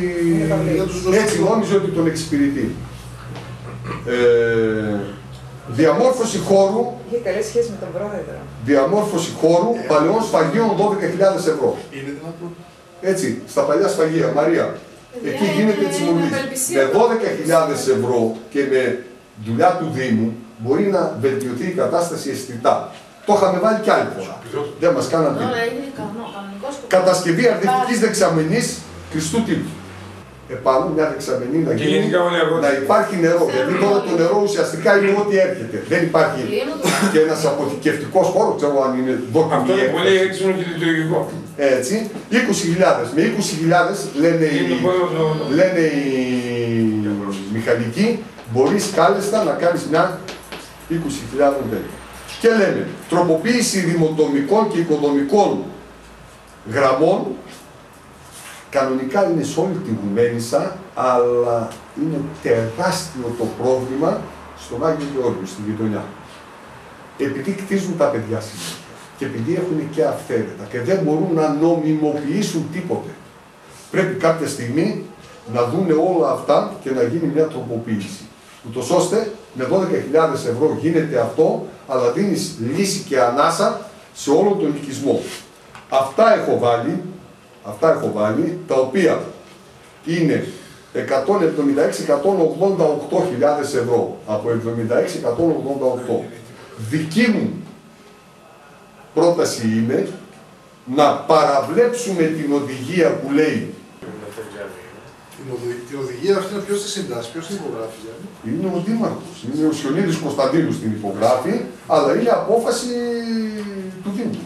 Speaker 1: έτσι νόμιζε ότι τον εξυπηρετεί. Ε, διαμόρφωση χώρου,
Speaker 4: είχε καλή σχέση με τον πρόεδρο.
Speaker 1: Διαμόρφωση χώρου παλαιών σφαγείων δώδεκα χιλιάδες ευρώ.
Speaker 2: Είναι δυνατόν.
Speaker 1: Έτσι, στα παλιά σφαγεία, Μαρία. Εκεί γίνεται έτσι μολύς. Με δώδεκα χιλιάδες ευρώ και με δουλειά του Δήμου μπορεί να βελτιωθεί η κατάσταση αισθητά. Το είχαμε βάλει κι άλλη φορά. Δεν μας κάναν τίποτα. Κατασκευή αρδευτικής δεξαμενής Χριστού Τύπου. Επάνω μια δεξαμενή να γίνει, να υπάρχει νερό. Γιατί τώρα το νερό ουσιαστικά είναι ό,τι έρχεται. Δεν υπάρχει και ένας αποθηκευτικός χώρος, ξέρω αν είναι δόκιμη.
Speaker 3: Αυτό είναι πολύ έξυπνο και λειτουργικό.
Speaker 1: Έτσι, είκοσι χιλιάδες. Με είκοσι χιλιάδες λένε οι, λένε οι μηχανικοί, μπορείς κάλλιστα να κάνεις μια είκοσι χιλιάδες τέτοια. Και λένε, τροποποίηση δημοτομικών και οικοδομικών γραμμών, κανονικά είναι σε όλη τη Γουμέλισσα, αλλά είναι τεράστιο το πρόβλημα στον Άγιο Γεώργιο, στη γειτονιά. Επειδή κτίζουν τα παιδιά συνέχεια και επειδή έχουν και αυθαίρετα και δεν μπορούν να νομιμοποιήσουν τίποτε. Πρέπει κάποια στιγμή να δούνε όλα αυτά και να γίνει μια τροποποίηση. Ούτως ώστε με δώδεκα χιλιάδες ευρώ γίνεται αυτό, αλλά δίνεις λύση και ανάσα σε όλο τον οικισμό. Αυτά έχω βάλει, αυτά έχω βάλει, τα οποία είναι εκατόν εβδομήντα έξι με εκατόν ογδόντα οκτώ χιλιάδες ευρώ, από εβδομήντα έξι με εκατόν ογδόντα οκτώ. Δική μου πρόταση είναι να παραβλέψουμε την οδηγία που λέει.
Speaker 2: Την οδηγία αυτή είναι ποιος τη συντάσσει, ποιος την υπογράφει.
Speaker 1: Είναι ο Δήμαρχος, είναι ο Σιωνίδης Κωνσταντίνου στην υπογράφη, αλλά είναι απόφαση του Δήμου.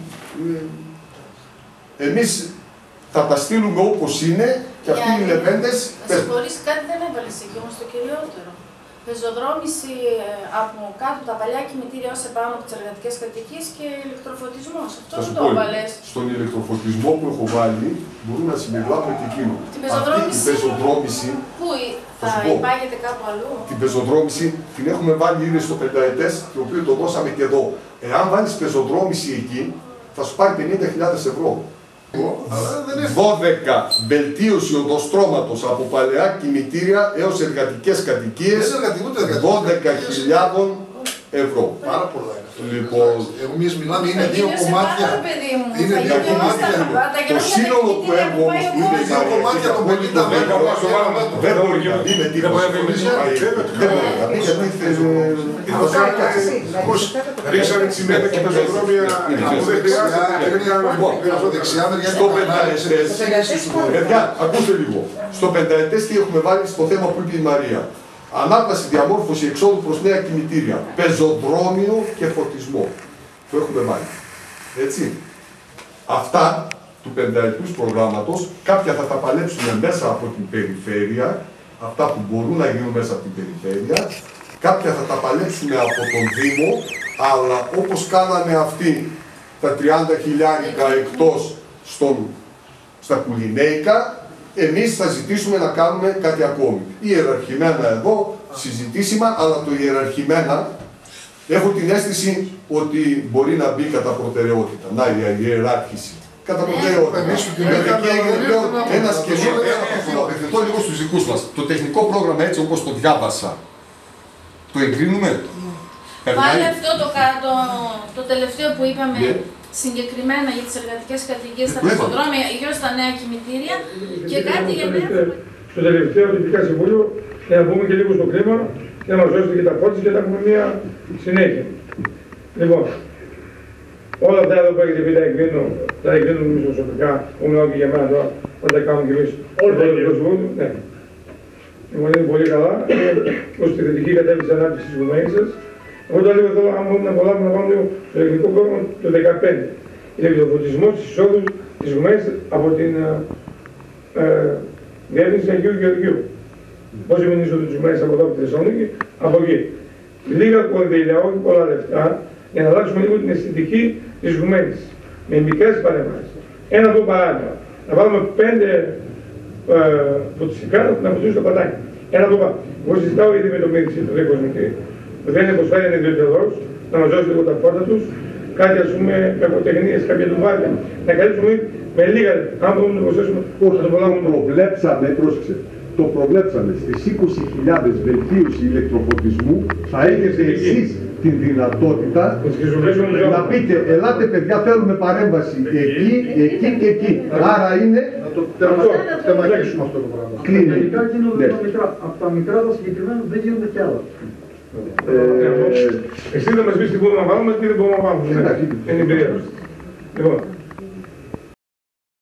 Speaker 1: Εμείς θα τα στείλουμε όπως είναι και αυτοί οι λεβέντες.
Speaker 6: Να συγχωρήσει, κάτι δεν έβαλες εκεί όμως το κυριότερο. πεζοδρόμηση ε, από κάτω τα παλιά κημητήρια ως επάνω από τις εργατικές κατοικίες και ηλεκτροφωτισμός. Αυτό
Speaker 1: Θα σου
Speaker 6: δεν
Speaker 1: πω,
Speaker 6: το έβαλες.
Speaker 1: στον ηλεκτροφωτισμό που έχω βάλει μπορούμε να συμπεριλάβουμε και εκείνο.
Speaker 6: Την
Speaker 1: Αυτή η
Speaker 6: πεζοδρόμηση,
Speaker 1: πεζοδρόμηση,
Speaker 6: πού
Speaker 1: θα
Speaker 6: θα
Speaker 1: σου πω.
Speaker 6: υπάγεται κάπου αλλού.
Speaker 1: την πεζοδρόμηση την έχουμε βάλει ήδη στο πενταετές, το οποίο το δώσαμε και εδώ. Εάν βάλεις πεζοδρόμηση εκεί, θα σου πάρει πενήντα χιλιάδες ευρώ.
Speaker 2: Αλλά δεν έχω.
Speaker 1: δώδεκα βελτίωση οδοστρώματος από παλαιά κημητήρια έως εργατικές κατοικίες,
Speaker 2: Δεν είναι εργατικό, ούτε εργατικό.
Speaker 1: δώδεκα χιλιάδες ευρώ.
Speaker 2: Πάρα πολλά είναι αυτό.
Speaker 1: Λοιπόν,
Speaker 2: Εμείς μιλάμε, είναι
Speaker 6: Θα
Speaker 2: δύο
Speaker 6: γίνει σε
Speaker 2: κομμάτια.
Speaker 6: πάνω, παιδί μου.
Speaker 2: Είναι
Speaker 6: Θα
Speaker 2: δύο
Speaker 6: γίνει
Speaker 2: κομμάτια.
Speaker 6: στα πάντα. Και
Speaker 1: Το
Speaker 6: όχι
Speaker 1: σύνολο
Speaker 6: τα
Speaker 1: του έργου όμως που είναι
Speaker 2: Δύο κομμάτια των πενήντα μέτρων.
Speaker 1: δεν μπορεί να μπει με τίποτα.
Speaker 3: Δεν μπορεί να μπει με τίποτα.
Speaker 1: Δεν μπορεί να μπει γιατί
Speaker 3: Ρίξανε τσιμέντα και πεζοδρόμια που δεν χρειάζεται.
Speaker 2: Δεξιά μεριά
Speaker 1: στο πενταετές, παιδιά, ακούστε λίγο. Στο πενταετές τι έχουμε βάλει στο θέμα που είπε η Μαρία. Ανάπλαση, διαμόρφωση εξόδου προς νέα κημητήρια, πεζοδρόμιο και φωτισμό. Το έχουμε βάλει. Έτσι. Αυτά του πενταετούς προγράμματος, κάποια θα τα παλέψουμε μέσα από την περιφέρεια, αυτά που μπορούν να γίνουν μέσα από την περιφέρεια, κάποια θα τα παλέψουμε από τον Δήμο, αλλά όπως κάνανε αυτοί τα τριάντα χιλιάρικα εκτός στον, στα κουλινέικα, εμείς θα ζητήσουμε να κάνουμε κάτι ακόμη. Ιεραρχημένα εδώ, συζητήσιμα, αλλά το ιεραρχημένα έχω την αίσθηση ότι μπορεί να μπει κατά προτεραιότητα. Να, η ιεράρχηση. Κατά προτεραιότητα.
Speaker 2: εμείς του
Speaker 1: Γιατί
Speaker 2: κοινωνικού
Speaker 1: έγινε πλέον
Speaker 2: δεν
Speaker 1: ένας
Speaker 2: έχουμε
Speaker 1: καινούργιος,
Speaker 2: δεν
Speaker 1: να απευθυνθώ λίγο στους δικούς μας. Το τεχνικό πρόγραμμα έτσι όπως το διάβασα, το εγκρίνουμε.
Speaker 6: Πάλι αυτό το κάτω, το τελευταίο που είπαμε,
Speaker 1: Ναι.
Speaker 6: συγκεκριμένα για τις εργατικές κατοικίες, τα
Speaker 1: Το είπαμε.
Speaker 6: πεζοδρόμια, γύρω στα νέα κημητήρια και κάτι για νέα.
Speaker 3: Στο τελευταίο Διοικητικό Συμβούλιο, για να μπούμε και λίγο στο κλίμα και να μας δώσετε και τα πόδια και να έχουμε μια συνέχεια. Λοιπόν, όλα αυτά εδώ που έχετε πει τα εγκρίνω, τα εγκρίνουμε εμείς προσωπικά, που μιλάω και για μένα τώρα, όταν τα κάνουμε και εμείς. Όλοι τα εγκρίνουμε. Ναι. Λοιπόν, είναι πολύ καλά, ως τη θετική κατεύθυνση ανάπτυξης της Γουμαΐσας. Εγώ τώρα λίγο θέλω, αν μπορούμε να προλάβουμε να πάμε λίγο στο ελληνικό πρόγραμμα το δεκαπέντε. Ηλεκτροφωτισμός της εισόδου της Γουμαΐσας από την ε, ε, διεύθυνση Αγίου Γεωργίου. Πώς είναι η είσοδο της Γουμαΐσας από εδώ από τη Θεσσαλονίκη, από εκεί. Λίγα κονδύλια, όχι πολλά λεφτά, για να αλλάξουμε λίγο την αισθητική της Γουμαΐσας. Με μικρές παρεμβάσεις. Ένα από παράδειγμα. Να βάλουμε πέντε ε, φωτιστικά να φωτίσουν το πατάκι. Ένα από πάνω. Εγώ συζητάω ήδη με το Μίρτσι, το Δεκοσμητή, που δεν είναι προσφέρει ένα ιδιωτελώς, να μας δώσει λίγο τα φόρτα τους, κάτι ας πούμε με αποτεχνίες, κάποια τουβάρια, να καλύψουμε με λίγα λεφτά. Αν μπορούμε να το προσθέσουμε,
Speaker 7: Όχι,
Speaker 3: θα το προλάβουμε.
Speaker 7: το προβλέψαμε, πρόσεξε, το προβλέψαμε στις είκοσι χιλιάδες βελτίωση ηλεκτροφωτισμού, θα έχετε εσείς την δυνατότητα να πείτε, ελάτε παιδιά, θέλουμε παρέμβαση εκεί, εκεί και εκεί. Άρα είναι...
Speaker 2: Να το τεμαχίσουμε αυτό το πράγμα.
Speaker 7: Κλείνει.
Speaker 8: Τελικά γίνονται
Speaker 7: Ναι.
Speaker 8: τα μικρά. Από τα μικρά τα συγκεκριμένα δεν γίνονται κι άλλα.
Speaker 3: Ε, Εσύ θα μας πεις τι μπορούμε να βάλουμε και τι δεν μπορούμε να βάλουμε.
Speaker 7: Εντάξει.
Speaker 3: Είναι η εμπειρία μας. Λοιπόν,